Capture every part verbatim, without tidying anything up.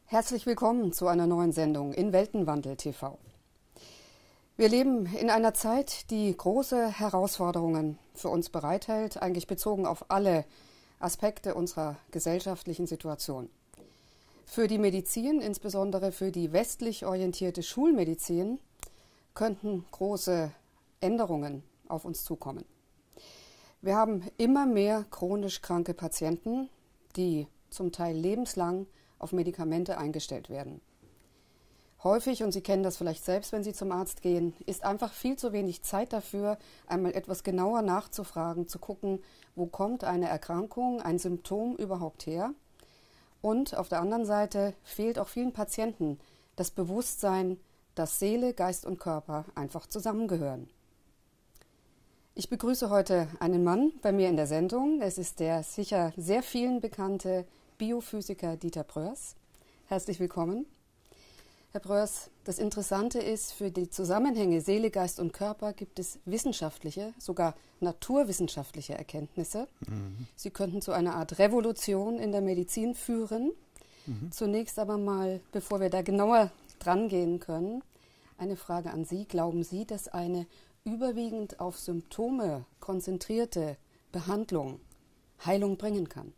Herzlich willkommen zu einer neuen Sendung in Weltenwandel T V. Wir leben in einer Zeit, die große Herausforderungen für uns bereithält, eigentlich bezogen auf alle Aspekte unserer gesellschaftlichen Situation. Für die Medizin, insbesondere für die westlich orientierte Schulmedizin, könnten große Änderungen auf uns zukommen. Wir haben immer mehr chronisch kranke Patienten, die zum Teil lebenslang auf Medikamente eingestellt werden. Häufig, und Sie kennen das vielleicht selbst, wenn Sie zum Arzt gehen, ist einfach viel zu wenig Zeit dafür, einmal etwas genauer nachzufragen, zu gucken, wo kommt eine Erkrankung, ein Symptom überhaupt her. Und auf der anderen Seite fehlt auch vielen Patienten das Bewusstsein, dass Seele, Geist und Körper einfach zusammengehören. Ich begrüße heute einen Mann bei mir in der Sendung. Es ist der sicher sehr vielen bekannte Biophysiker Dieter Pröers. Herzlich willkommen. Herr Pröers, das Interessante ist, für die Zusammenhänge Seele, Geist und Körper gibt es wissenschaftliche, sogar naturwissenschaftliche Erkenntnisse. Mhm. Sie könnten zu einer Art Revolution in der Medizin führen. Mhm. Zunächst aber mal, bevor wir da genauer dran gehen können, eine Frage an Sie. Glauben Sie, dass eine überwiegend auf Symptome konzentrierte Behandlung Heilung bringen kann?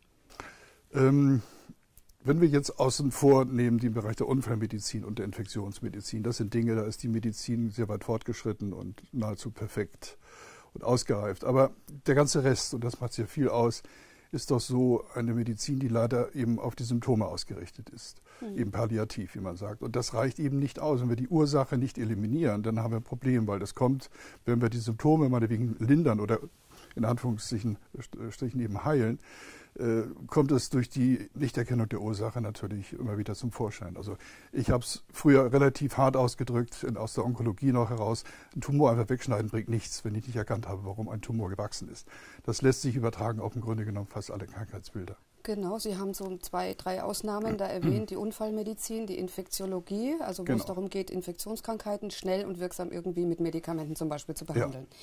Ähm, wenn wir jetzt außen vor nehmen den Bereich der Unfallmedizin und der Infektionsmedizin, das sind Dinge, da ist die Medizin sehr weit fortgeschritten und nahezu perfekt und ausgereift. Aber der ganze Rest, und das macht sehr viel aus, ist doch so eine Medizin, die leider eben auf die Symptome ausgerichtet ist. Mhm. Eben palliativ, wie man sagt. Und das reicht eben nicht aus. Wenn wir die Ursache nicht eliminieren, dann haben wir ein Problem, weil das kommt, wenn wir die Symptome meinetwegen lindern oder in Anführungsstrichen Strichen eben heilen, äh, kommt es durch die Nichterkennung der Ursache natürlich immer wieder zum Vorschein. Also ich habe es früher relativ hart ausgedrückt, aus der Onkologie noch heraus, ein Tumor einfach wegschneiden bringt nichts, wenn ich nicht erkannt habe, warum ein Tumor gewachsen ist. Das lässt sich übertragen auf im Grunde genommen fast alle Krankheitsbilder. Genau, Sie haben so zwei, drei Ausnahmen da erwähnt, die Unfallmedizin, die Infektiologie, also wo genau. es darum geht, Infektionskrankheiten schnell und wirksam irgendwie mit Medikamenten zum Beispiel zu behandeln. Ja.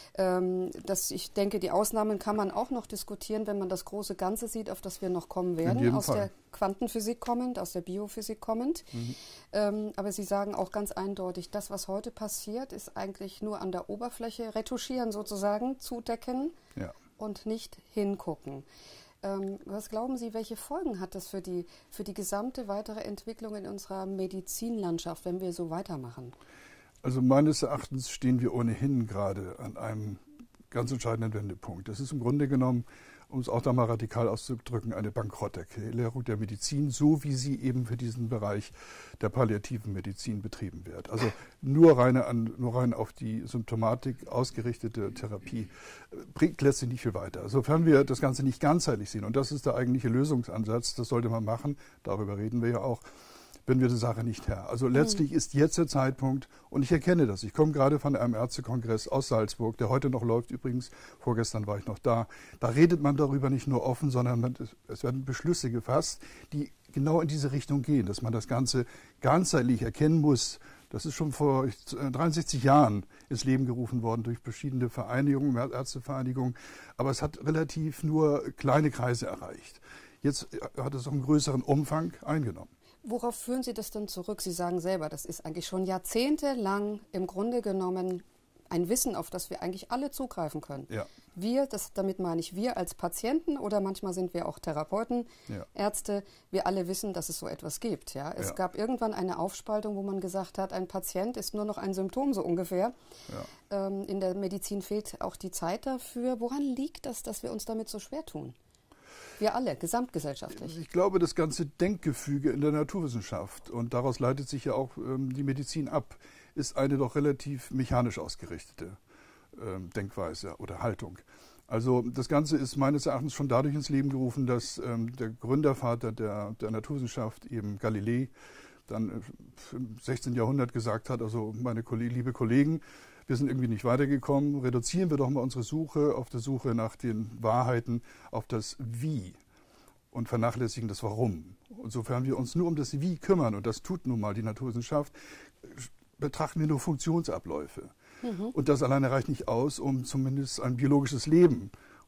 Das, ich denke, die Ausnahmen kann man auch noch diskutieren, wenn man das große Ganze sieht, auf das wir noch kommen werden, aus Fall. der Quantenphysik kommend, aus der Biophysik kommend. Mhm. Ähm, aber Sie sagen auch ganz eindeutig, das, was heute passiert, ist eigentlich nur an der Oberfläche retuschieren sozusagen, zudecken ja. und nicht hingucken. Ähm, was glauben Sie, welche Folgen hat das für die, für die gesamte weitere Entwicklung in unserer Medizinlandschaft, wenn wir so weitermachen? Also meines Erachtens stehen wir ohnehin gerade an einem ganz entscheidenden Wendepunkt. Das ist im Grunde genommen, um es auch da mal radikal auszudrücken, eine Bankrotterklärung der Medizin, so wie sie eben für diesen Bereich der palliativen Medizin betrieben wird. Also nur, reine an, nur rein auf die Symptomatik ausgerichtete Therapie bringt letztlich nicht viel weiter. Sofern wir das Ganze nicht ganzheitlich sehen, und das ist der eigentliche Lösungsansatz, das sollte man machen, darüber reden wir ja auch, wenn wir die Sache nicht Herr. Also letztlich mhm. ist jetzt der Zeitpunkt, und ich erkenne das, ich komme gerade von einem Ärztekongress aus Salzburg, der heute noch läuft übrigens, vorgestern war ich noch da, da redet man darüber nicht nur offen, sondern man, es werden Beschlüsse gefasst, die genau in diese Richtung gehen, dass man das Ganze ganzheitlich erkennen muss. Das ist schon vor dreiundsechzig Jahren ins Leben gerufen worden durch verschiedene Vereinigungen, Ärztevereinigungen, aber es hat relativ nur kleine Kreise erreicht. Jetzt hat es auch einen größeren Umfang eingenommen. Worauf führen Sie das denn zurück? Sie sagen selber, das ist eigentlich schon jahrzehntelang im Grunde genommen ein Wissen, auf das wir eigentlich alle zugreifen können. Ja. Wir, das, damit meine ich wir als Patienten oder manchmal sind wir auch Therapeuten, ja. Ärzte, wir alle wissen, dass es so etwas gibt. Ja? Es ja. gab irgendwann eine Aufspaltung, wo man gesagt hat, ein Patient ist nur noch ein Symptom so ungefähr. Ja. Ähm, in der Medizin fehlt auch die Zeit dafür. Woran liegt das, dass wir uns damit so schwer tun? Wir alle, gesamtgesellschaftlich. Ich glaube, das ganze Denkgefüge in der Naturwissenschaft, und daraus leitet sich ja auch ähm, die Medizin ab, ist eine doch relativ mechanisch ausgerichtete ähm, Denkweise oder Haltung. Also das Ganze ist meines Erachtens schon dadurch ins Leben gerufen, dass ähm, der Gründervater der, der Naturwissenschaft, eben Galilei, dann im sechzehnten Jahrhundert gesagt hat, also meine liebe Kollegen, wir sind irgendwie nicht weitergekommen, reduzieren wir doch mal unsere Suche auf der Suche nach den Wahrheiten auf das Wie und vernachlässigen das Warum. Und sofern wir uns nur um das Wie kümmern, und das tut nun mal die Naturwissenschaft, betrachten wir nur Funktionsabläufe. Mhm. Und das alleine reicht nicht aus, um zumindest ein biologisches Leben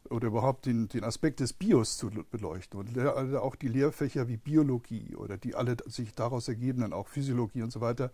oder überhaupt den, den Aspekt des Bios zu beleuchten und le- auch die Lehrfächer wie Biologie oder die alle sich daraus ergebenden, auch Physiologie und so weiter,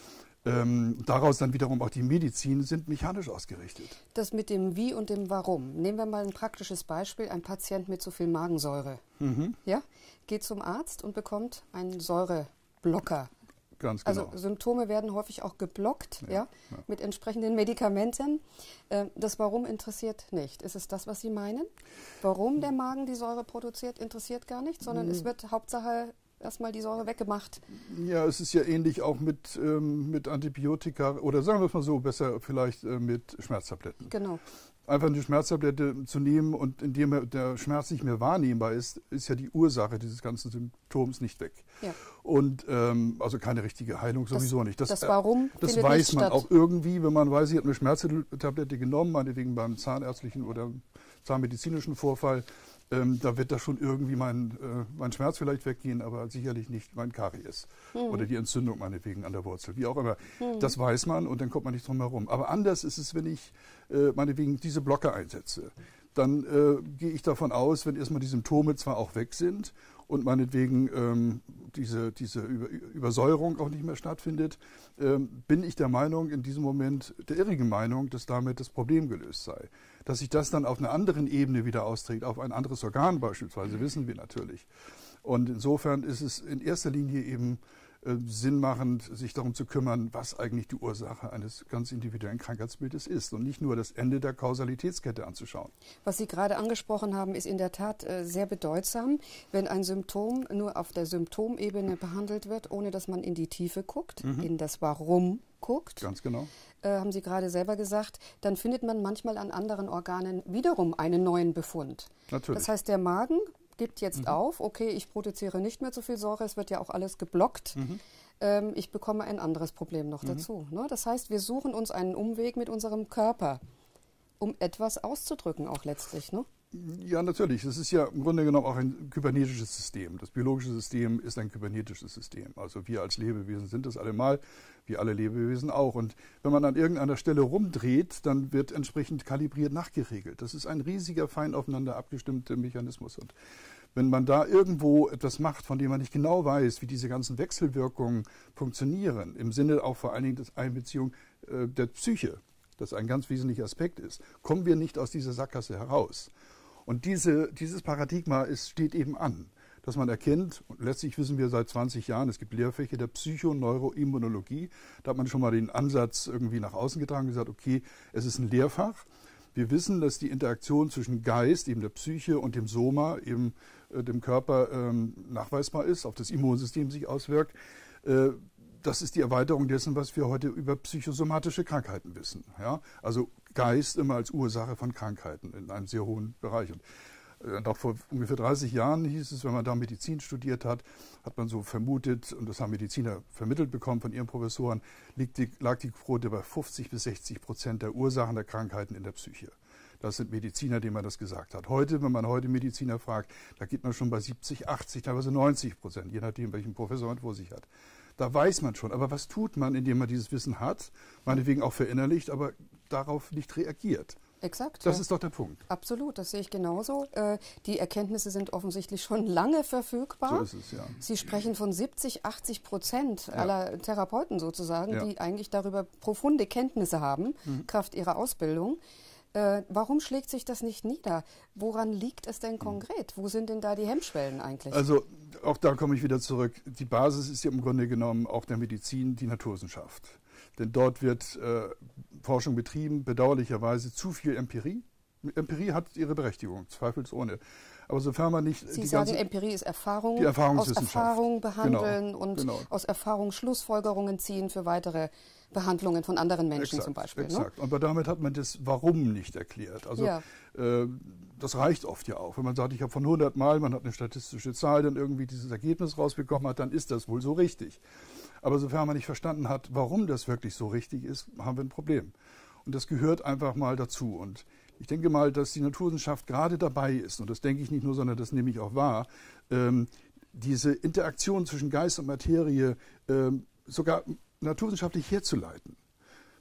ähm, daraus dann wiederum auch die Medizin, sind mechanisch ausgerichtet. Das mit dem Wie und dem Warum. Nehmen wir mal ein praktisches Beispiel. Ein Patient mit zu viel Magensäure. Mhm. Ja, geht zum Arzt und bekommt einen Säureblocker. Ganz genau. Also Symptome werden häufig auch geblockt, ja, Ja, ja, ja. mit entsprechenden Medikamenten. Äh, Das Warum interessiert nicht. Ist es das, was Sie meinen? Warum der Magen die Säure produziert, interessiert gar nicht, sondern es wird Hauptsache erstmal die Säure weggemacht. Ja, es ist ja ähnlich auch mit, ähm, mit Antibiotika oder sagen wir es mal so, besser vielleicht äh, mit Schmerztabletten. Genau. Einfach eine Schmerztablette zu nehmen und indem er- der Schmerz nicht mehr wahrnehmbar ist, ist ja die Ursache dieses ganzen Symptoms nicht weg. Ja. Und ähm, also keine richtige Heilung sowieso nicht. das äh, Warum Das findet weiß nicht man statt. auch irgendwie, wenn man weiß, ich habe eine Schmerztablette genommen, meinetwegen beim zahnärztlichen oder zahnmedizinischen Vorfall. Ähm, da wird da schon irgendwie mein, äh, mein Schmerz vielleicht weggehen, aber sicherlich nicht mein Karies Mhm. oder die Entzündung meinetwegen an der Wurzel, wie auch immer. Das weiß man und dann kommt man nicht drum herum. Aber anders ist es, wenn ich äh, meinetwegen diese Blocker einsetze. Dann äh, gehe ich davon aus, wenn erstmal die Symptome zwar auch weg sind und meinetwegen ähm, diese, diese Über Übersäuerung auch nicht mehr stattfindet, ähm, bin ich der Meinung, in diesem Moment der irrigen Meinung, dass damit das Problem gelöst sei. Dass sich das dann auf einer anderen Ebene wieder austrägt, auf ein anderes Organ beispielsweise, wissen wir natürlich. Und insofern ist es in erster Linie eben äh, sinnmachend, sich darum zu kümmern, was eigentlich die Ursache eines ganz individuellen Krankheitsbildes ist und nicht nur das Ende der Kausalitätskette anzuschauen. Was Sie gerade angesprochen haben, ist in der Tat äh, sehr bedeutsam, wenn ein Symptom nur auf der Symptomebene behandelt wird, ohne dass man in die Tiefe guckt, in das Warum guckt. Ganz genau. Äh, haben Sie gerade selber gesagt, dann findet man manchmal an anderen Organen wiederum einen neuen Befund. Natürlich. Das heißt, der Magen gibt jetzt auf, okay, ich produziere nicht mehr so viel Säure, es wird ja auch alles geblockt. Ähm, ich bekomme ein anderes Problem noch dazu. Ne? Das heißt, wir suchen uns einen Umweg mit unserem Körper, um etwas auszudrücken auch letztlich. Ne? Ja, natürlich. Das ist ja im Grunde genommen auch ein kybernetisches System. Das biologische System ist ein kybernetisches System. Also wir als Lebewesen sind das allemal, wie alle Lebewesen auch. Und wenn man an irgendeiner Stelle rumdreht, dann wird entsprechend kalibriert nachgeregelt. Das ist ein riesiger, fein aufeinander abgestimmter Mechanismus. Und wenn man da irgendwo etwas macht, von dem man nicht genau weiß, wie diese ganzen Wechselwirkungen funktionieren, im Sinne auch vor allen Dingen der Einbeziehung äh, der Psyche, das ein ganz wesentlicher Aspekt ist, kommen wir nicht aus dieser Sackgasse heraus. Und diese, dieses Paradigma ist, steht eben an, dass man erkennt, und letztlich wissen wir seit zwanzig Jahren, es gibt Lehrfächer der Psychoneuroimmunologie, da hat man schon mal den Ansatz irgendwie nach außen getragen und gesagt, okay, es ist ein Lehrfach. Wir wissen, dass die Interaktion zwischen Geist, eben der Psyche, und dem Soma, eben äh, dem Körper, ähm, nachweisbar ist, auf das Immunsystem sich auswirkt. Äh, Das ist die Erweiterung dessen, was wir heute über psychosomatische Krankheiten wissen. Ja? Also Geist immer als Ursache von Krankheiten in einem sehr hohen Bereich. Und äh, noch vor ungefähr dreißig Jahren hieß es, wenn man da Medizin studiert hat, hat man so vermutet, und das haben Mediziner vermittelt bekommen von ihren Professoren, liegt die, lag die Quote bei fünfzig bis sechzig Prozent der Ursachen der Krankheiten in der Psyche. Das sind Mediziner, denen man das gesagt hat. Heute, wenn man heute Mediziner fragt, da geht man schon bei siebzig, achtzig, teilweise neunzig Prozent, je nachdem, welchen Professor man vor sich hat. Da weiß man schon. Aber was tut man, indem man dieses Wissen hat, meinetwegen auch verinnerlicht, aber darauf nicht reagiert? Exakt. Das ja. ist doch der Punkt. Absolut, das sehe ich genauso. Äh, die Erkenntnisse sind offensichtlich schon lange verfügbar. So ist es, ja. Sie sprechen von siebzig, achtzig Prozent Ja. aller Therapeuten sozusagen, Ja. die eigentlich darüber profunde Kenntnisse haben, Kraft ihrer Ausbildung. Äh, warum schlägt sich das nicht nieder? Woran liegt es denn konkret? Wo sind denn da die Hemmschwellen eigentlich? Also auch da komme ich wieder zurück. Die Basis ist ja im Grunde genommen auch der Medizin die Naturwissenschaft. Denn dort wird äh, Forschung betrieben, bedauerlicherweise zu viel Empirie. Empirie hat ihre Berechtigung, zweifelsohne. Aber sofern man nicht Sie die sagen, ganze, Empirie ist Erfahrung, die aus Erfahrungswissenschaft. Erfahrung behandeln Genau, und genau. aus Erfahrung Schlussfolgerungen ziehen für weitere Behandlungen von anderen Menschen Exakt, zum Beispiel. Exakt. Ne? Aber damit hat man das Warum nicht erklärt. Also Ja. äh, das reicht oft ja auch. Wenn man sagt, ich habe von hundert Mal, man hat eine statistische Zahl, dann irgendwie dieses Ergebnis rausbekommen hat, dann ist das wohl so richtig. Aber sofern man nicht verstanden hat, warum das wirklich so richtig ist, haben wir ein Problem. Und das gehört einfach mal dazu. Und ich denke mal, dass die Naturwissenschaft gerade dabei ist, und das denke ich nicht nur, sondern das nehme ich auch wahr, ähm, diese Interaktion zwischen Geist und Materie ähm, sogar naturwissenschaftlich herzuleiten.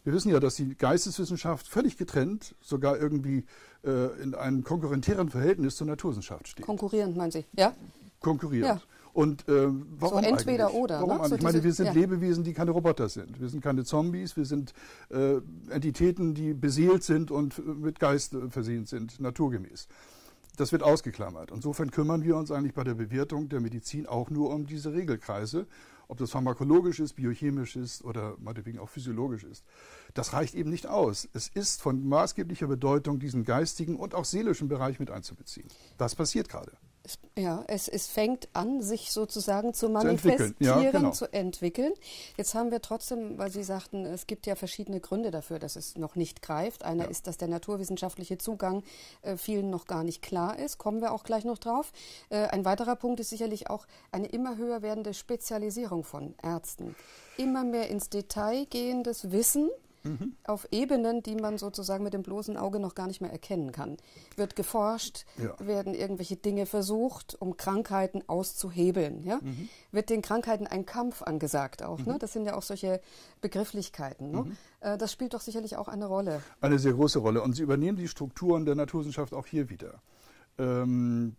Wir wissen ja, dass die Geisteswissenschaft völlig getrennt, sogar irgendwie äh, in einem konkurrentären Verhältnis zur Naturwissenschaft steht. Konkurrierend, meinen Sie? Ja. Konkurriert. Ja. Und äh, warum so entweder eigentlich? oder. Warum Ne? eigentlich? So ich meine, diese, wir sind ja. Lebewesen, die keine Roboter sind. Wir sind keine Zombies, wir sind äh, Entitäten, die beseelt sind und mit Geist äh, versehen sind, naturgemäß. Das wird ausgeklammert. Insofern kümmern wir uns eigentlich bei der Bewertung der Medizin auch nur um diese Regelkreise, ob das pharmakologisch ist, biochemisch ist oder meinetwegen auch physiologisch ist. Das reicht eben nicht aus. Es ist von maßgeblicher Bedeutung, diesen geistigen und auch seelischen Bereich mit einzubeziehen. Das passiert gerade. Es, ja, es, es fängt an, sich sozusagen zu Zu manifestieren, entwickeln. Ja, genau. zu entwickeln. Jetzt haben wir trotzdem, weil Sie sagten, es gibt ja verschiedene Gründe dafür, dass es noch nicht greift. Einer Ja. ist, dass der naturwissenschaftliche Zugang äh, vielen noch gar nicht klar ist. Kommen wir auch gleich noch drauf. Äh, ein weiterer Punkt ist sicherlich auch eine immer höher werdende Spezialisierung von Ärzten. Immer mehr ins Detail gehendes Wissen. Mhm. Auf Ebenen, die man sozusagen mit dem bloßen Auge noch gar nicht mehr erkennen kann. Wird geforscht, Ja. werden irgendwelche Dinge versucht, um Krankheiten auszuhebeln. Ja? Mhm. Wird den Krankheiten ein Kampf angesagt auch. Mhm. Ne? Das sind ja auch solche Begrifflichkeiten. Ne? Mhm. Äh, das spielt doch sicherlich auch eine Rolle. Eine sehr große Rolle. Und Sie übernehmen die Strukturen der Naturwissenschaft auch hier wieder. Ähm,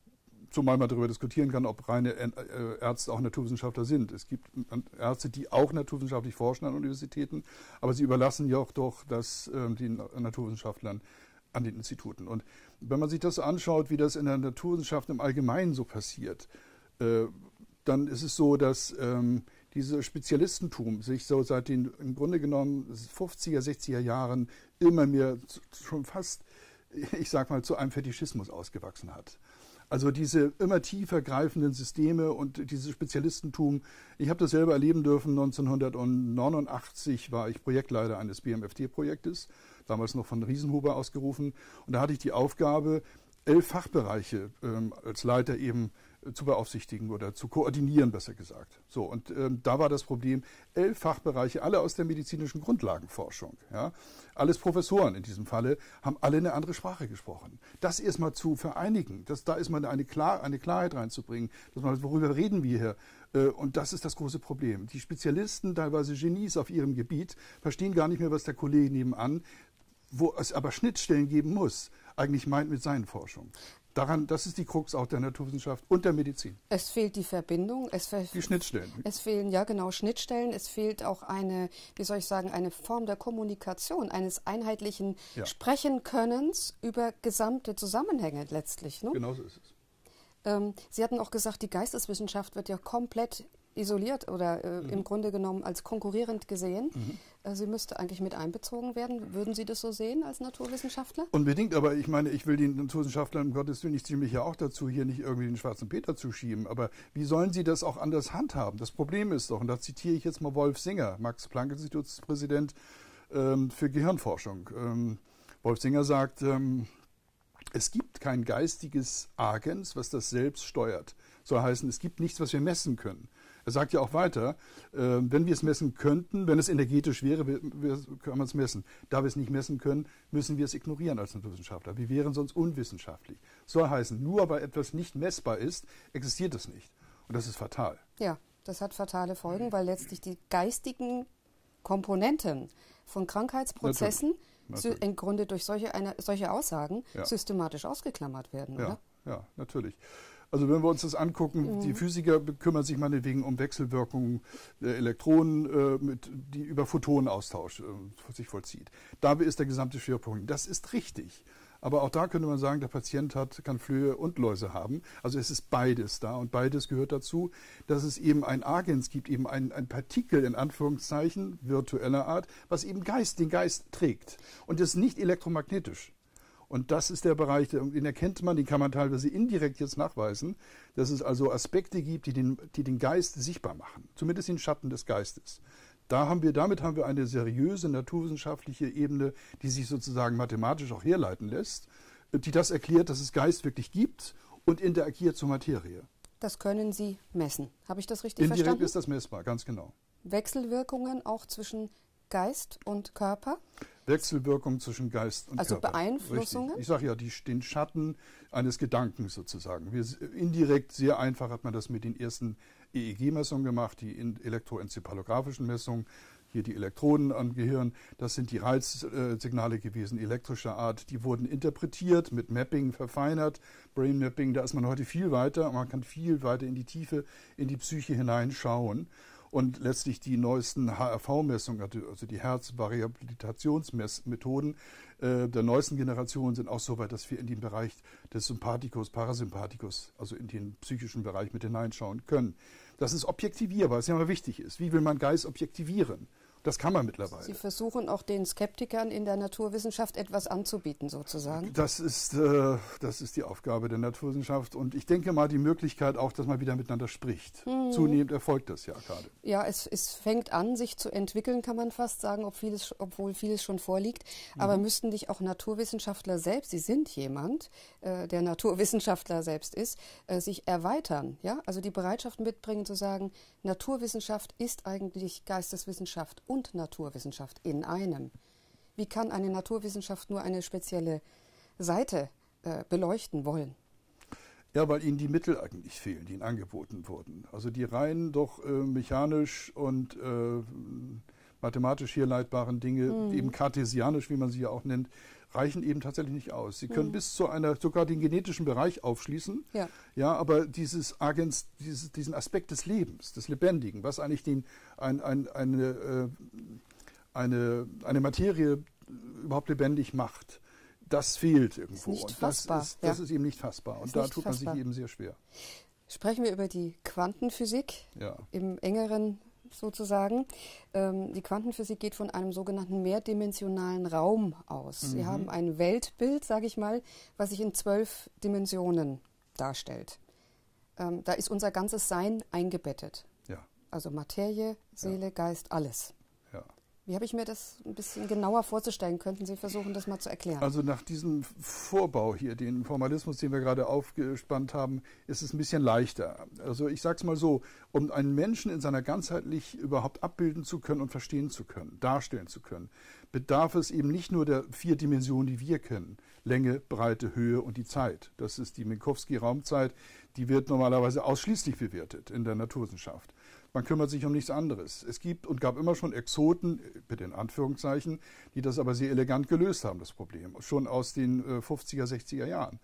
Zumal man darüber diskutieren kann, ob reine Ärzte auch Naturwissenschaftler sind. Es gibt Ärzte, die auch naturwissenschaftlich forschen an Universitäten, aber sie überlassen ja auch doch das äh, den Naturwissenschaftlern an den Instituten. Und wenn man sich das anschaut, wie das in der Naturwissenschaft im Allgemeinen so passiert, äh, dann ist es so, dass ähm, dieses Spezialistentum sich so seit den im Grunde genommen fünfziger, sechziger Jahren immer mehr schon fast, ich sag mal, zu einem Fetischismus ausgewachsen hat. Also diese immer tiefer greifenden Systeme und dieses Spezialistentum. Ich habe das selber erleben dürfen. neunzehnhundertneunundachtzig war ich Projektleiter eines B M F D-Projektes, damals noch von Riesenhuber ausgerufen. Und da hatte ich die Aufgabe, elf Fachbereiche ähm, als Leiter eben äh, zu beaufsichtigen oder zu koordinieren, besser gesagt. So, und ähm, da war das Problem, elf Fachbereiche, alle aus der medizinischen Grundlagenforschung, ja, alles Professoren in diesem Falle, haben alle eine andere Sprache gesprochen. Das erstmal zu vereinigen, das, da ist mal eine, Klar, eine Klarheit reinzubringen, dass man, worüber reden wir hier? Äh, und das ist das große Problem. Die Spezialisten, teilweise Genies auf ihrem Gebiet, verstehen gar nicht mehr, was der Kollege nebenan, wo es aber Schnittstellen geben muss, eigentlich meint mit seinen Forschungen. Daran, das ist die Krux auch der Naturwissenschaft und der Medizin. Es fehlt die Verbindung. Es fe- die Schnittstellen. Es fehlen, ja genau, Schnittstellen. Es fehlt auch eine, wie soll ich sagen, eine Form der Kommunikation, eines einheitlichen Ja. Sprechenkönnens über gesamte Zusammenhänge letztlich. Ne? Genau so ist es. Ähm, Sie hatten auch gesagt, die Geisteswissenschaft wird ja komplett isoliert oder äh, mhm. im Grunde genommen als konkurrierend gesehen. Mhm. Äh, sie müsste eigentlich mit einbezogen werden. Würden Sie das so sehen als Naturwissenschaftler? Unbedingt, aber ich meine, ich will den Naturwissenschaftlern, um Gottes Willen, ich ziehe mich ja auch dazu, hier nicht irgendwie den schwarzen Peter zu schieben. Aber wie sollen sie das auch anders handhaben? Das Problem ist doch, und da zitiere ich jetzt mal Wolf Singer, Max-Planck-Institutspräsident ähm, für Gehirnforschung. Ähm, Wolf Singer sagt, ähm, es gibt kein geistiges Agens, was das selbst steuert. Soll heißen, es gibt nichts, was wir messen können. Er sagt ja auch weiter, äh, wenn wir es messen könnten, wenn es energetisch wäre, wir, wir, können wir es messen. Da wir es nicht messen können, müssen wir es ignorieren als Naturwissenschaftler. Wir wären sonst unwissenschaftlich. Soll heißen, nur weil etwas nicht messbar ist, existiert es nicht. Und das ist fatal. Ja, das hat fatale Folgen, weil letztlich die geistigen Komponenten von Krankheitsprozessen Natürlich. im Grunde durch solche, eine, solche Aussagen Ja. systematisch ausgeklammert werden, Ja, oder? ja, natürlich. Also wenn wir uns das angucken, mhm. die Physiker kümmern sich meinetwegen um Wechselwirkungen der Elektronen, äh, mit, die über Photonenaustausch äh, sich vollzieht. Dabei ist der gesamte Schwerpunkt. Das ist richtig. Aber auch da könnte man sagen, der Patient hat, kann Flöhe und Läuse haben. Also es ist beides da und beides gehört dazu, dass es eben ein Agens gibt, eben ein, ein Partikel in Anführungszeichen virtueller Art, was eben Geist, den Geist trägt. Und das ist nicht elektromagnetisch. Und das ist der Bereich, den erkennt man, den kann man teilweise indirekt jetzt nachweisen, dass es also Aspekte gibt, die den, die den Geist sichtbar machen, zumindest den Schatten des Geistes. Da haben wir, damit haben wir eine seriöse naturwissenschaftliche Ebene, die sich sozusagen mathematisch auch herleiten lässt, die das erklärt, dass es Geist wirklich gibt und interagiert zur Materie. Das können Sie messen. Habe ich das richtig Indirekt verstanden? ist das messbar, ganz genau. Wechselwirkungen auch zwischen Geist und Körper? Wechselwirkung zwischen Geist und also Körper. Beeinflussungen? Richtig. Ich sage ja, die, den Schatten eines Gedankens sozusagen. Wir, indirekt, sehr einfach hat man das mit den ersten E E G-Messungen gemacht, die elektroenzephalographischen Messungen. hier die Elektroden am Gehirn, das sind die Reizsignale gewesen, elektrischer Art. Die wurden interpretiert, mit Mapping verfeinert, Brain Mapping, da ist man heute viel weiter. Man kann viel weiter in die Tiefe, in die Psyche hineinschauen. Und letztlich die neuesten H R V-Messungen, also die Herzvariabilitationsmessmethoden äh, der neuesten Generation sind auch so weit, dass wir in den Bereich des Sympathikus, Parasympathikus, also in den psychischen Bereich mit hineinschauen können. Das ist objektivierbar, was ja immer wichtig ist. Wie will man Geist objektivieren? Das kann man mittlerweile. Sie versuchen auch den Skeptikern in der Naturwissenschaft etwas anzubieten, sozusagen. Das ist, äh, das ist die Aufgabe der Naturwissenschaft. Und ich denke mal, die Möglichkeit auch, dass man wieder miteinander spricht. Mhm. Zunehmend erfolgt das ja gerade. Ja, es, es fängt an, sich zu entwickeln, kann man fast sagen, ob vieles, obwohl vieles schon vorliegt. Mhm. Aber müssten nicht auch Naturwissenschaftler selbst, Sie sind jemand, äh, der Naturwissenschaftler selbst ist, äh, sich erweitern? Ja? Also die Bereitschaft mitbringen, zu sagen, Naturwissenschaft ist eigentlich Geisteswissenschaft und Naturwissenschaft in einem. Wie kann eine Naturwissenschaft nur eine spezielle Seite äh, beleuchten wollen? Ja, weil ihnen die Mittel eigentlich fehlen, die ihnen angeboten wurden. Also die rein doch äh, mechanisch und äh, mathematisch herleitbaren Dinge, mhm. eben kartesianisch, wie man sie ja auch nennt, reichen eben tatsächlich nicht aus. Sie können mhm. bis zu einer, sogar den genetischen Bereich aufschließen, ja, ja aber dieses Agens, dieses, diesen Aspekt des Lebens, des Lebendigen, was eigentlich den, ein, ein, eine, äh, eine, eine Materie überhaupt lebendig macht, das fehlt irgendwo. Ist nicht und fassbar. Das, ist, das ja. ist eben nicht fassbar. Und ist da tut man fassbar. sich eben sehr schwer. Sprechen wir über die Quantenphysik ja. im engeren sozusagen. Ähm, die Quantenphysik geht von einem sogenannten mehrdimensionalen Raum aus. Mhm. Sie haben ein Weltbild, sage ich mal, was sich in zwölf Dimensionen darstellt. Ähm, da ist unser ganzes Sein eingebettet. Ja. Also Materie, Seele, ja. Geist, alles. Ja. Wie habe ich mir das ein bisschen genauer vorzustellen? Könnten Sie versuchen, das mal zu erklären? Also nach diesem Vorbau hier, den Formalismus, den wir gerade aufgespannt haben, ist es ein bisschen leichter. Also ich sage es mal so, um einen Menschen in seiner ganzheitlich überhaupt abbilden zu können und verstehen zu können, darstellen zu können, bedarf es eben nicht nur der vier Dimensionen, die wir kennen. Länge, Breite, Höhe und die Zeit. Das ist die Minkowski-Raumzeit. Die wird normalerweise ausschließlich bewertet in der Naturwissenschaft. Man kümmert sich um nichts anderes. Es gibt und gab immer schon Exoten, bitte in Anführungszeichen, die das aber sehr elegant gelöst haben, das Problem. Schon aus den äh, fünfziger, sechziger Jahren.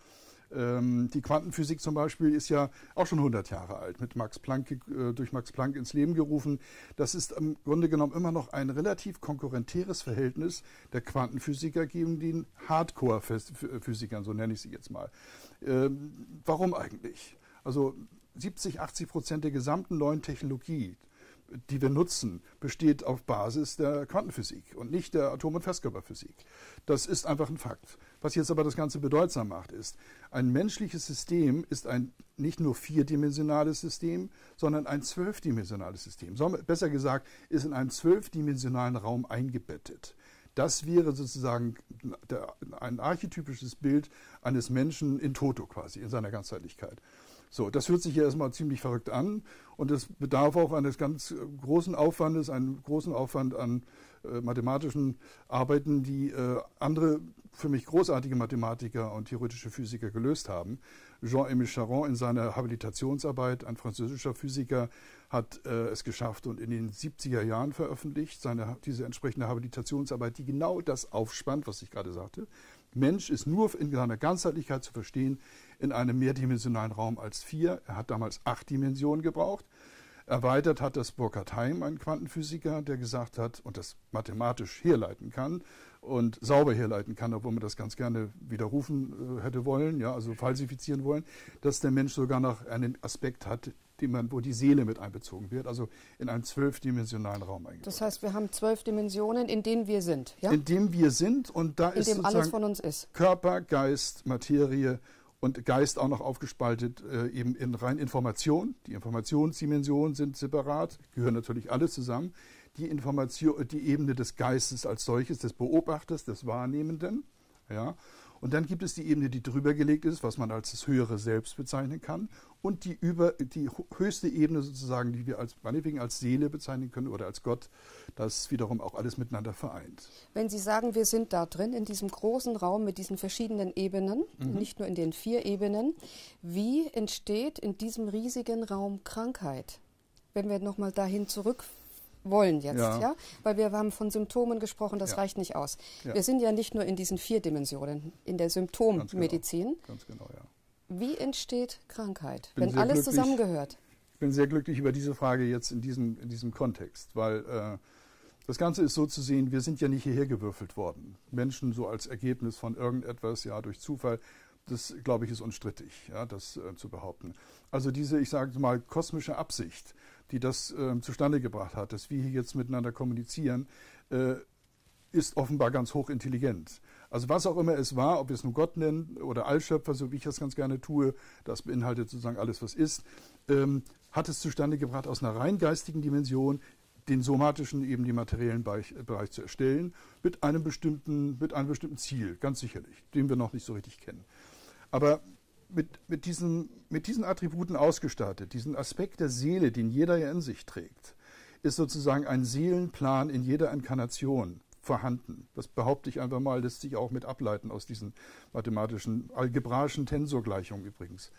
Ähm, die Quantenphysik zum Beispiel ist ja auch schon hundert Jahre alt, mit Max Planck, äh, durch Max Planck ins Leben gerufen. Das ist im Grunde genommen immer noch ein relativ konkurrentäres Verhältnis der Quantenphysiker gegen den Hardcore-Physikern, so nenne ich sie jetzt mal. Ähm, warum eigentlich? Also siebzig, achtzig Prozent der gesamten neuen Technologie, die wir nutzen, besteht auf Basis der Quantenphysik und nicht der Atom- und Festkörperphysik. Das ist einfach ein Fakt. Was jetzt aber das Ganze bedeutsam macht, ist, ein menschliches System ist ein nicht nur vierdimensionales System, sondern ein zwölfdimensionales System. Besser gesagt, ist in einen zwölfdimensionalen Raum eingebettet. Das wäre sozusagen der, ein archetypisches Bild eines Menschen in toto quasi, in seiner Ganzheitlichkeit. So, das hört sich ja erstmal ziemlich verrückt an und es bedarf auch eines ganz großen Aufwandes, einen großen Aufwand an äh, mathematischen Arbeiten, die äh, andere für mich großartige Mathematiker und theoretische Physiker gelöst haben. Jean-Émile Charron in seiner Habilitationsarbeit, ein französischer Physiker, hat äh, es geschafft und in den siebziger Jahren veröffentlicht, seine, diese entsprechende Habilitationsarbeit, die genau das aufspannt, was ich gerade sagte. Mensch ist nur in seiner Ganzheitlichkeit zu verstehen in einem mehrdimensionalen Raum als vier. Er hat damals acht Dimensionen gebraucht. Erweitert hat das Burkhard Heim, ein Quantenphysiker, der gesagt hat und das mathematisch herleiten kann und sauber herleiten kann, obwohl man das ganz gerne widerrufen äh, hätte wollen, ja, also falsifizieren wollen, dass der Mensch sogar noch einen Aspekt hat, den man, wo die Seele mit einbezogen wird, also in einen zwölfdimensionalen Raum eingebaut. Das heißt, wir haben zwölf Dimensionen, in denen wir sind, ja? In dem wir sind und da in ist dem sozusagen alles von uns ist. Körper, Geist, Materie und Geist auch noch aufgespaltet äh, eben in rein Information. Die Informationsdimensionen sind separat, gehören natürlich alle zusammen. Die Information, die Ebene des Geistes als solches, des Beobachters, des Wahrnehmenden, ja. Und dann gibt es die Ebene, die drüber gelegt ist, was man als das höhere Selbst bezeichnen kann. Und die, über, die höchste Ebene sozusagen, die wir als, meinetwegen als Seele bezeichnen können oder als Gott, das wiederum auch alles miteinander vereint. Wenn Sie sagen, wir sind da drin, in diesem großen Raum mit diesen verschiedenen Ebenen, mhm. nicht nur in den vier Ebenen, wie entsteht in diesem riesigen Raum Krankheit? Wenn wir nochmal dahin zurück wollen jetzt, ja. ja, weil wir haben von Symptomen gesprochen, das ja. reicht nicht aus. Ja. Wir sind ja nicht nur in diesen vier Dimensionen, in der Symptommedizin. Ganz genau, ganz genau, ja. Wie entsteht Krankheit, Bin wenn alles glücklich, zusammengehört? Ich bin sehr glücklich über diese Frage jetzt in diesem, in diesem Kontext, weil äh, das Ganze ist so zu sehen, wir sind ja nicht hierher gewürfelt worden. Menschen so als Ergebnis von irgendetwas, ja, durch Zufall, das, glaube ich, ist unstrittig, ja, das äh, zu behaupten. Also diese, ich sage mal, kosmische Absicht, die das äh, zustande gebracht hat, dass wir hier jetzt miteinander kommunizieren, äh, ist offenbar ganz hochintelligent. Also was auch immer es war, ob wir es nun Gott nennen oder Allschöpfer, so wie ich das ganz gerne tue, das beinhaltet sozusagen alles, was ist, ähm, hat es zustande gebracht, aus einer rein geistigen Dimension den somatischen, eben den materiellen Bereich, Bereich zu erstellen, mit einem bestimmten, mit einem bestimmten Ziel, ganz sicherlich, den wir noch nicht so richtig kennen. Aber mit, mit, diesen, mit diesen Attributen ausgestattet, diesen Aspekt der Seele, den jeder ja in sich trägt, ist sozusagen ein Seelenplan in jeder Inkarnation vorhanden. Das behaupte ich einfach mal, lässt sich auch mit ableiten aus diesen mathematischen, algebraischen Tensorgleichungen übrigens.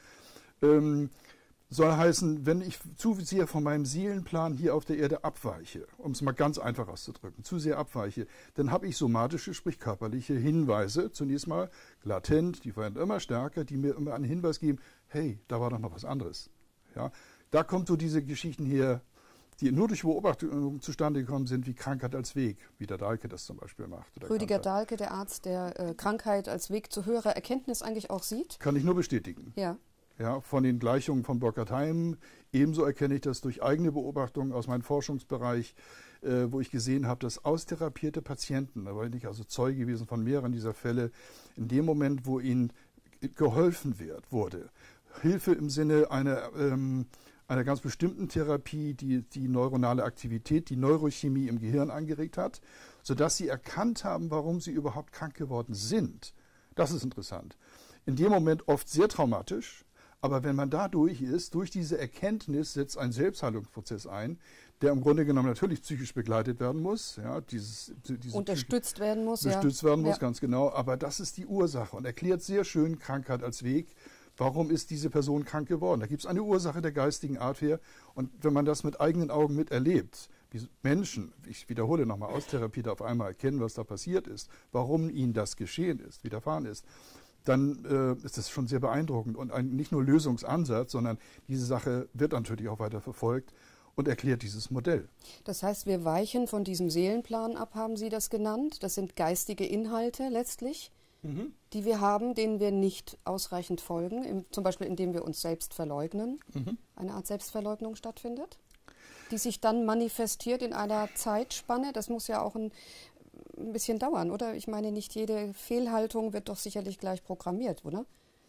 Ähm, soll heißen, wenn ich zu sehr von meinem Seelenplan hier auf der Erde abweiche, um es mal ganz einfach auszudrücken, zu sehr abweiche, dann habe ich somatische, sprich körperliche Hinweise, zunächst mal latent, die werden immer stärker, die mir immer einen Hinweis geben, hey, da war doch noch was anderes. Ja, da kommt so diese Geschichten her, die nur durch Beobachtung zustande gekommen sind, wie Krankheit als Weg, wie der Dahlke das zum Beispiel macht. Rüdiger Dahlke, der Arzt, der äh, Krankheit als Weg zu höherer Erkenntnis eigentlich auch sieht? Kann ich nur bestätigen. Ja. Ja, von den Gleichungen von Burkhardt-Heim. Ebenso erkenne ich das durch eigene Beobachtungen aus meinem Forschungsbereich, äh, wo ich gesehen habe, dass austherapierte Patienten, da war ich also Zeuge gewesen von mehreren dieser Fälle, in dem Moment, wo ihnen geholfen wird, wurde, Hilfe im Sinne einer, ähm, einer ganz bestimmten Therapie, die die neuronale Aktivität, die Neurochemie im Gehirn angeregt hat, sodass sie erkannt haben, warum sie überhaupt krank geworden sind. Das ist interessant. In dem Moment oft sehr traumatisch, aber wenn man da durch ist, durch diese Erkenntnis setzt ein Selbstheilungsprozess ein, der im Grunde genommen natürlich psychisch begleitet werden muss. Ja, dieses, diese unterstützt Psyche, werden muss. Unterstützt ja. werden muss, ja. ganz genau. Aber das ist die Ursache und erklärt sehr schön Krankheit als Weg. Warum ist diese Person krank geworden? Da gibt es eine Ursache der geistigen Art her. Und wenn man das mit eigenen Augen miterlebt, wie Menschen, ich wiederhole nochmal, Austherapierte auf einmal erkennen, was da passiert ist, warum ihnen das geschehen ist, widerfahren ist, dann äh, ist das schon sehr beeindruckend und ein, nicht nur Lösungsansatz, sondern diese Sache wird natürlich auch weiter verfolgt und erklärt dieses Modell. Das heißt, wir weichen von diesem Seelenplan ab, haben Sie das genannt. Das sind geistige Inhalte letztlich, mhm. die wir haben, denen wir nicht ausreichend folgen, im, zum Beispiel indem wir uns selbst verleugnen, mhm. eine Art Selbstverleugnung stattfindet, die sich dann manifestiert in einer Zeitspanne. Das muss ja auch ein ein bisschen dauern, oder? Ich meine, nicht jede Fehlhaltung wird doch sicherlich gleich programmiert, oder?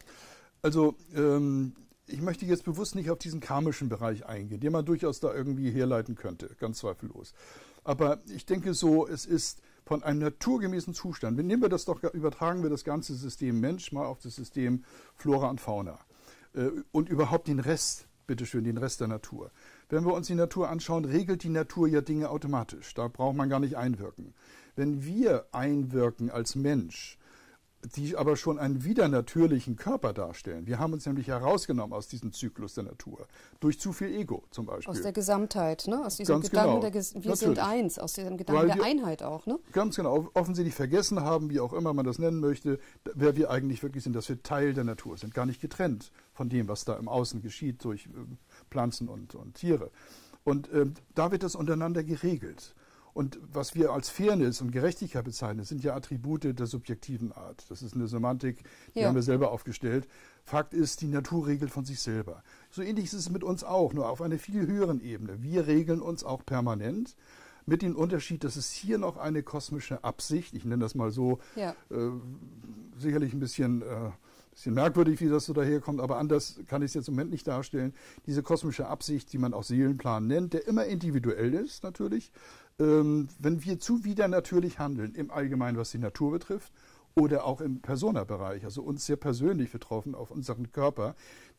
Also, ähm, ich möchte jetzt bewusst nicht auf diesen karmischen Bereich eingehen, den man durchaus da irgendwie herleiten könnte, ganz zweifellos. Aber ich denke so, es ist von einem naturgemäßen Zustand, nehmen wir das doch, übertragen wir das ganze System Mensch mal auf das System Flora und Fauna äh, und überhaupt den Rest, bitteschön, den Rest der Natur. Wenn wir uns die Natur anschauen, regelt die Natur ja Dinge automatisch. Da braucht man gar nicht einwirken. Wenn wir einwirken als Mensch, die aber schon einen widernatürlichen Körper darstellen, wir haben uns nämlich herausgenommen aus diesem Zyklus der Natur, durch zu viel Ego zum Beispiel. Aus der Gesamtheit, ne? Aus diesem ganz Gedanken, genau. der Ges wir Natürlich. sind eins, aus diesem Gedanken Weil der Einheit auch, ne? Ganz genau, offensichtlich vergessen haben, wie auch immer man das nennen möchte, wer wir eigentlich wirklich sind, dass wir Teil der Natur sind, gar nicht getrennt von dem, was da im Außen geschieht durch äh, Pflanzen und, und Tiere. Und äh, da wird das untereinander geregelt. Und was wir als Fairness und Gerechtigkeit bezeichnen, sind ja Attribute der subjektiven Art. Das ist eine Semantik, die ja. haben wir selber aufgestellt. Fakt ist, die Natur regelt von sich selber. So ähnlich ist es mit uns auch, nur auf einer viel höheren Ebene. Wir regeln uns auch permanent, mit dem Unterschied, dass es hier noch eine kosmische Absicht, ich nenne das mal so, ja. äh, sicherlich ein bisschen... Äh, Bisschen merkwürdig, wie das so daherkommt, aber anders kann ich es jetzt im Moment nicht darstellen. Diese kosmische Absicht, die man auch Seelenplan nennt, der immer individuell ist natürlich. Ähm, wenn wir zu widernatürlich handeln, im Allgemeinen, was die Natur betrifft, oder auch im Persona-Bereich, also uns sehr persönlich betroffen auf unseren Körper,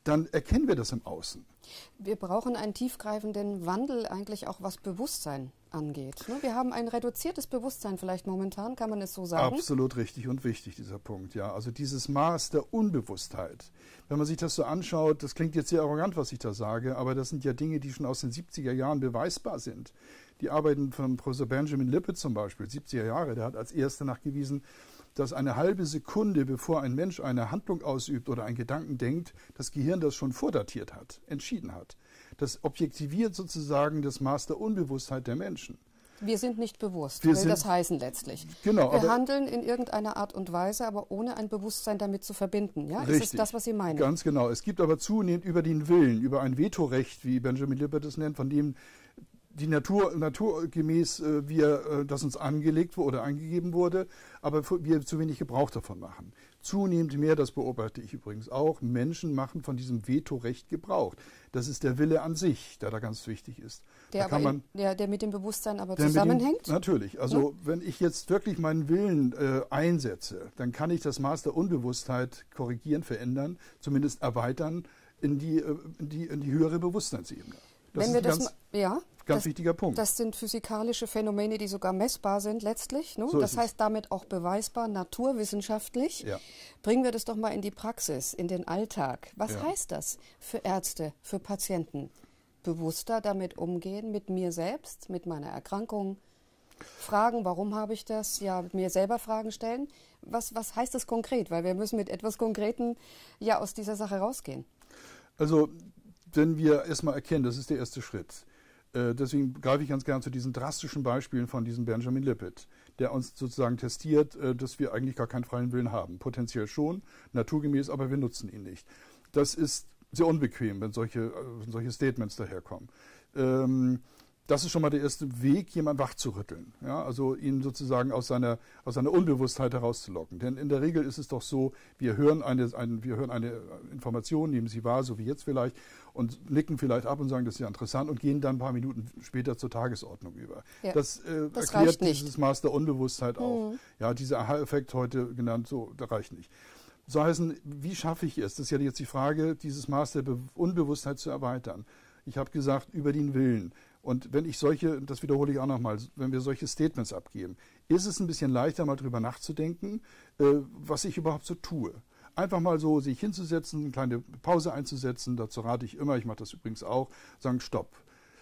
dann erkennen wir das im Außen. Wir brauchen einen tiefgreifenden Wandel eigentlich auch, was Bewusstsein angeht. Wir haben ein reduziertes Bewusstsein vielleicht momentan, kann man es so sagen? Absolut richtig und wichtig, dieser Punkt. Ja, also dieses Maß der Unbewusstheit. Wenn man sich das so anschaut, das klingt jetzt sehr arrogant, was ich da sage, aber das sind ja Dinge, die schon aus den siebziger Jahren beweisbar sind. Die Arbeiten von Professor Benjamin Libet zum Beispiel, siebziger Jahre, der hat als erster nachgewiesen, dass eine halbe Sekunde, bevor ein Mensch eine Handlung ausübt oder einen Gedanken denkt, das Gehirn das schon vordatiert hat, entschieden hat. Das objektiviert sozusagen das Maß der Unbewusstheit der Menschen. Wir sind nicht bewusst, Wir will sind, das heißen letztlich. Genau, Wir aber, handeln in irgendeiner Art und Weise, aber ohne ein Bewusstsein damit zu verbinden. Ja? Richtig, ist es das, was Sie meinen? Ganz genau. Es gibt aber zunehmend über den Willen, über ein Vetorecht, wie Benjamin Libet es nennt, von dem die Natur, naturgemäß äh, wir, äh, das uns angelegt wurde oder eingegeben wurde, aber wir zu wenig Gebrauch davon machen. Zunehmend mehr, das beobachte ich übrigens auch, Menschen machen von diesem Vetorecht Gebrauch. Das ist der Wille an sich, der da ganz wichtig ist. Der, da kann aber man, in, der, der mit dem Bewusstsein aber der zusammenhängt? Dem, natürlich. Also ja? Wenn ich jetzt wirklich meinen Willen äh, einsetze, dann kann ich das Maß der Unbewusstheit korrigieren, verändern, zumindest erweitern in die, äh, in die, in die höhere Bewusstseinsebene. Das Wenn wir ist das ganz, ma- ja, ganz das, wichtiger Punkt. Das sind physikalische Phänomene, die sogar messbar sind letztlich. Ne? So das ist heißt damit auch beweisbar, naturwissenschaftlich. Ja. Bringen wir das doch mal in die Praxis, in den Alltag. Was Ja. heißt das für Ärzte, für Patienten? Bewusster damit umgehen, mit mir selbst, mit meiner Erkrankung. Fragen, warum habe ich das? Ja, mir selber Fragen stellen. Was, was heißt das konkret? Weil wir müssen mit etwas Konkreten ja aus dieser Sache rausgehen. Also wenn wir erstmal erkennen, das ist der erste Schritt. Äh, deswegen greife ich ganz gern zu diesen drastischen Beispielen von diesem Benjamin Libet, der uns sozusagen testiert, äh, dass wir eigentlich gar keinen freien Willen haben. Potenziell schon, naturgemäß, aber wir nutzen ihn nicht. Das ist sehr unbequem, wenn solche, äh, wenn solche Statements daherkommen. Ähm, Das ist schon mal der erste Weg, jemanden wachzurütteln. Ja, also ihn sozusagen aus seiner, aus seiner Unbewusstheit herauszulocken. Denn in der Regel ist es doch so, wir hören eine, ein, wir hören eine Information, nehmen sie wahr, so wie jetzt vielleicht, und nicken vielleicht ab und sagen, das ist ja interessant und gehen dann ein paar Minuten später zur Tagesordnung über. Ja, das äh, das erklärt dieses Maß der Unbewusstheit auch. Mhm. Ja, dieser Aha-Effekt heute genannt, so, der reicht nicht. So heißen, wie schaffe ich es? Das ist ja jetzt die Frage, dieses Maß der Be- Unbewusstheit zu erweitern. Ich habe gesagt, über den Willen. Und wenn ich solche, das wiederhole ich auch nochmal, wenn wir solche Statements abgeben, ist es ein bisschen leichter, mal drüber nachzudenken, äh, was ich überhaupt so tue. Einfach mal so sich hinzusetzen, eine kleine Pause einzusetzen, dazu rate ich immer, ich mache das übrigens auch, sagen, stopp.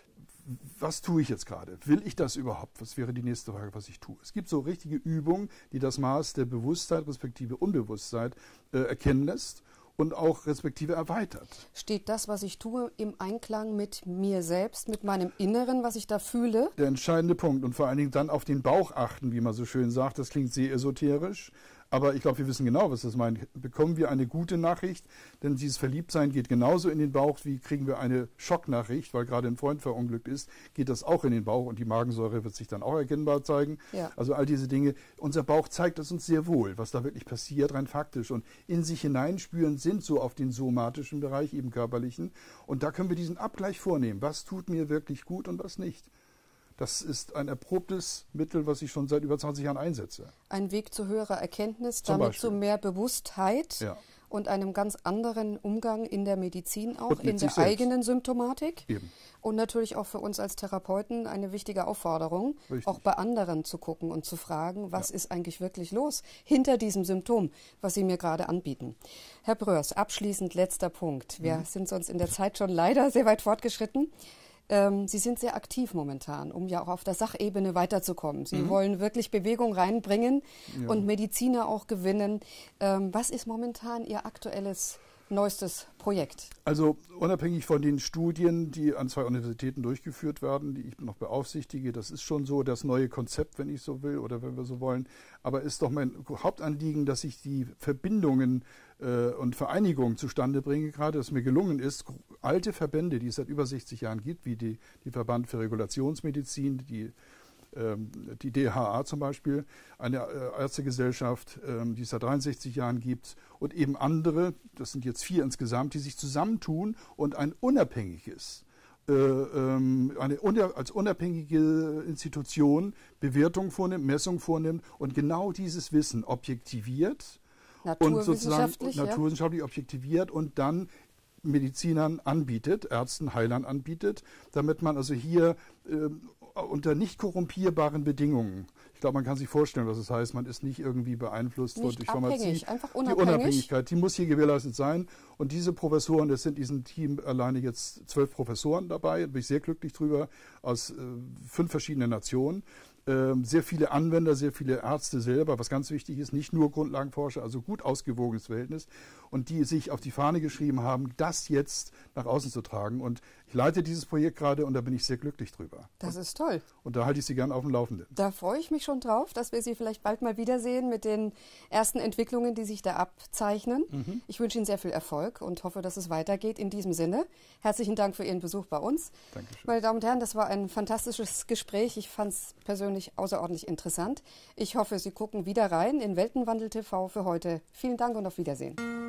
Was tue ich jetzt gerade? Will ich das überhaupt? Was wäre die nächste Frage, was ich tue? Es gibt so richtige Übungen, die das Maß der Bewusstheit respektive Unbewusstheit äh, erkennen lässt und auch respektive erweitert. Steht das, was ich tue, im Einklang mit mir selbst, mit meinem Inneren, was ich da fühle? Der entscheidende Punkt und vor allen Dingen dann auf den Bauch achten, wie man so schön sagt, das klingt sehr esoterisch, aber ich glaube, wir wissen genau, was das meint. Bekommen wir eine gute Nachricht, denn dieses Verliebtsein geht genauso in den Bauch, wie kriegen wir eine Schocknachricht, weil gerade ein Freund verunglückt ist, geht das auch in den Bauch und die Magensäure wird sich dann auch erkennbar zeigen. Ja. Also all diese Dinge. Unser Bauch zeigt es uns sehr wohl, was da wirklich passiert, rein faktisch. Und in sich hineinspüren sind so auf den somatischen Bereich, eben körperlichen. Und da können wir diesen Abgleich vornehmen. Was tut mir wirklich gut und was nicht? Das ist ein erprobtes Mittel, was ich schon seit über zwanzig Jahren einsetze. Ein Weg zu höherer Erkenntnis, damit zu mehr Bewusstheit ja. und einem ganz anderen Umgang in der Medizin auch, in der eigenen Symptomatik. Eben. Und natürlich auch für uns als Therapeuten eine wichtige Aufforderung, Richtig. auch bei anderen zu gucken und zu fragen, was ja. ist eigentlich wirklich los hinter diesem Symptom, was Sie mir gerade anbieten. Herr Bröers, abschließend letzter Punkt. Wir mhm. sind sonst in der Zeit schon leider sehr weit fortgeschritten. Sie sind sehr aktiv momentan, um ja auch auf der Sachebene weiterzukommen. Sie mhm. wollen wirklich Bewegung reinbringen ja. und Mediziner auch gewinnen. Was ist momentan Ihr aktuelles, neuestes Projekt? Also unabhängig von den Studien, die an zwei Universitäten durchgeführt werden, die ich noch beaufsichtige, das ist schon so das neue Konzept, wenn ich so will oder wenn wir so wollen. Aber ist doch mein Hauptanliegen, dass ich die Verbindungen äh, und Vereinigungen zustande bringe, gerade dass mir gelungen ist, alte Verbände, die es seit über sechzig Jahren gibt, wie die, die Verband für Regulationsmedizin, die die D H A zum Beispiel, eine Ärztegesellschaft, die es seit dreiundsechzig Jahren gibt, und eben andere, das sind jetzt vier insgesamt, die sich zusammentun und ein unabhängiges, eine als unabhängige Institution Bewertung vornimmt, Messung vornimmt und genau dieses Wissen objektiviert und sozusagen naturwissenschaftlich ja. objektiviert und dann Medizinern anbietet, Ärzten, Heilern anbietet, damit man also hier äh, unter nicht korrumpierbaren Bedingungen, ich glaube, man kann sich vorstellen, was es heißt, man ist nicht irgendwie beeinflusst nicht durch abhängig, Pharmazie. einfach unabhängig. Die Unabhängigkeit, die muss hier gewährleistet sein. Und diese Professoren, das sind in diesem Team alleine jetzt zwölf Professoren dabei, da bin ich sehr glücklich drüber, aus äh, fünf verschiedenen Nationen. Sehr viele Anwender, sehr viele Ärzte selber, was ganz wichtig ist, nicht nur Grundlagenforscher, also gut ausgewogenes Verhältnis und die sich auf die Fahne geschrieben haben, das jetzt nach außen zu tragen. Und ich leite dieses Projekt gerade und da bin ich sehr glücklich drüber. Das ist toll. Und da halte ich Sie gern auf dem Laufenden. Da freue ich mich schon drauf, dass wir Sie vielleicht bald mal wiedersehen mit den ersten Entwicklungen, die sich da abzeichnen. Mhm. Ich wünsche Ihnen sehr viel Erfolg und hoffe, dass es weitergeht in diesem Sinne. Herzlichen Dank für Ihren Besuch bei uns. Dankeschön. Meine Damen und Herren, das war ein fantastisches Gespräch. Ich fand es persönlich außerordentlich interessant. Ich hoffe, Sie gucken wieder rein in Weltenwandel T V für heute. Vielen Dank und auf Wiedersehen.